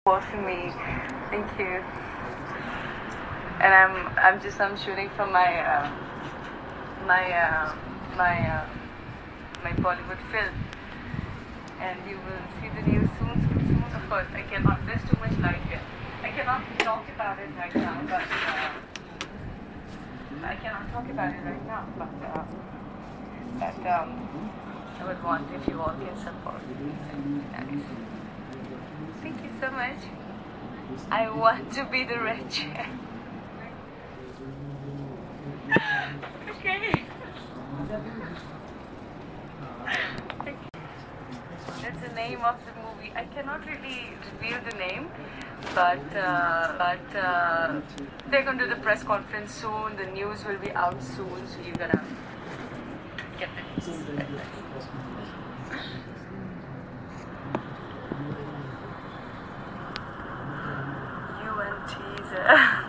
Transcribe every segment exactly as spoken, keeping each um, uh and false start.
for me. Thank you. And I'm I'm just I'm shooting for my uh, my uh, my uh, my Bollywood film, and you will see the news soon, soon, soon. Of course, I cannot. There's too much light here. I cannot talk about it right now, but uh, I cannot talk about it right now. But uh, but um, I would want if you all can support. Nice. Thank you so much. I want to be the rich. Okay. That's the name of the movie. I cannot really reveal the name, but uh, but uh, they're going to do the press conference soon. The news will be out soon, so you're gonna get the news. You and teaser.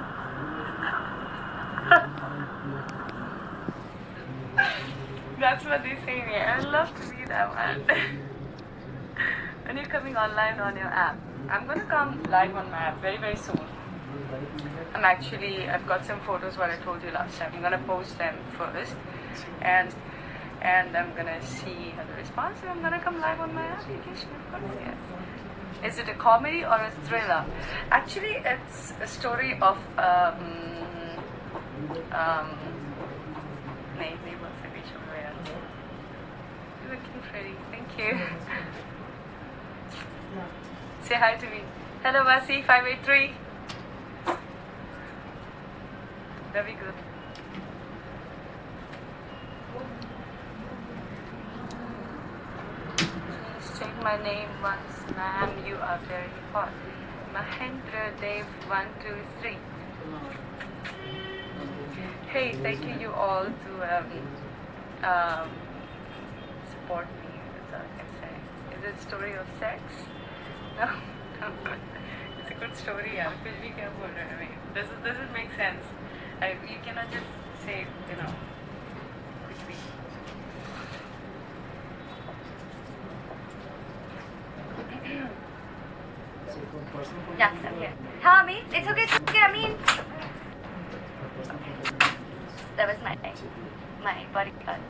That's what they say here. I love to see that one. When you're coming online on your app, I'm gonna come live on my app very very soon. I'm actually I've got some photos what I told you last time. I'm gonna post them first, and and I'm gonna see the response. And I'm gonna come live on my application. Of course, yes. Is it a comedy or a thriller? Actually, it's a story of um um. Maybe what's the visual way? You're looking pretty. Thank you. Say hi to me. Hello, Vasi five eight three. Very good. Please check my name once, ma'am. You are very hot. Mahendra Dev one two three. Hey, thank you, you all to um, um, support me. That's all I can say. Is it a story of sex? No, no. It's a good story. Yeah, कुछ भी क्या बोल रहे हैं? I mean, does it does it make sense? I, you cannot just say, you know, कुछ भी. Yeah, I'm here. Huh, Amin? It's okay. It's okay, Amin. That was my my bodyguard.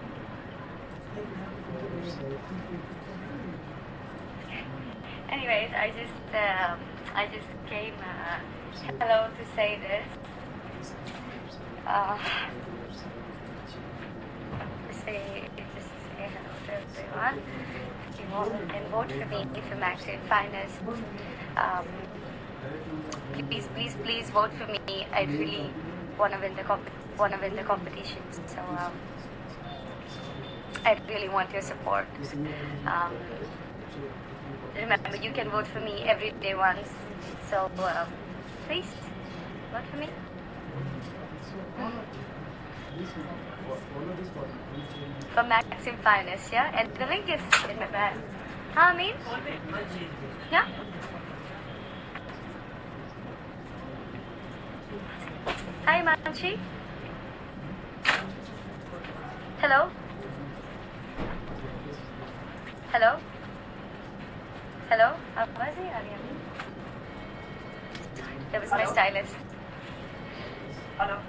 Anyways, I just um, I just came uh, hello to say this. Uh, to say just say hello to everyone. If you want and vote for me for Maxine Finest. Um, please, please, please vote for me. I really want to win the comp want to win the competition. So um, I really want your support. Um, remember, you can vote for me every day once. So um, please vote for me. For Maxim Finest, yeah. And the link is in my bag. Huh, Amin? Yeah. Hi, Manchi. Hello? Hello? Hello? Uh, was he? That was my stylist. Hello?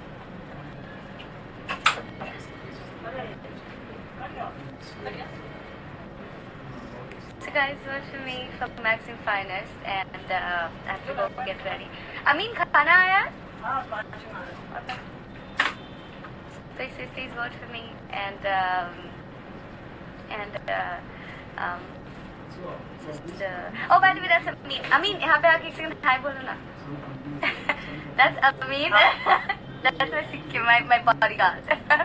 So guys, vote for me for Maxim Finest, and uh, I have to go get ready. Amin, khana aaya? Okay. Please, please, please vote for me, and um, and uh, um, just, uh, oh, by the way, that's Amin. Amin, यहाँ पे आके एक second hi बोलो ना. That's Amin. That's my secure, my my bodyguard.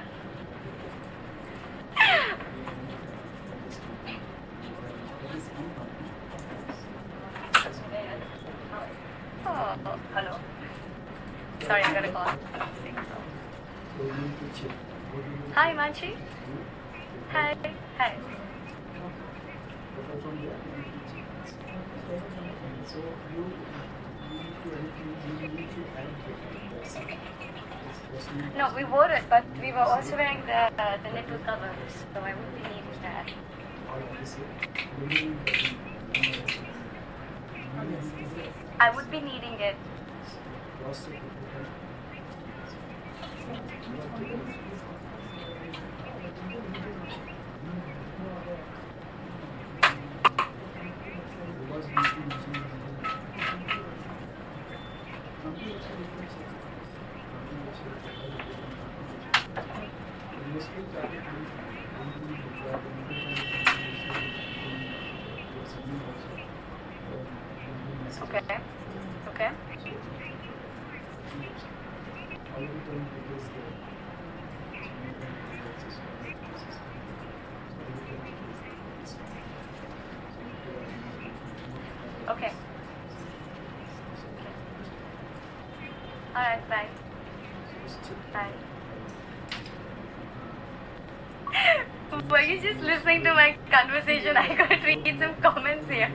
Oh, hello. Sorry, I got a call. Hi, Manchi. Hi. Hi. No, we wore it, but we were also wearing the uh, the nipple covers, so I wouldn't be needing that. I would be needing it. Okay. Okay. Okay. Alright, bye. Bye. Were you just listening to my conversation? I got to read some comments here.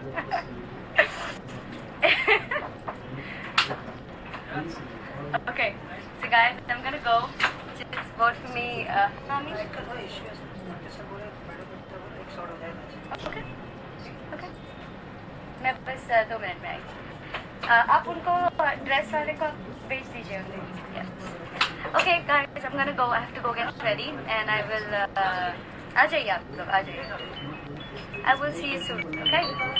Okay, so guys, I'm gonna go. Just vote for me. Uh, Mami? Okay. Okay. मैं बस uh, दो minute में आई. Uh, आप उनको dress वाले को भेज दीजिए उन्हें. Yes. Okay, guys, I'm gonna go. I have to go get ready, and I will. Uh, आ जाइए आप लोग, आ जाइए. I will see you soon. Okay.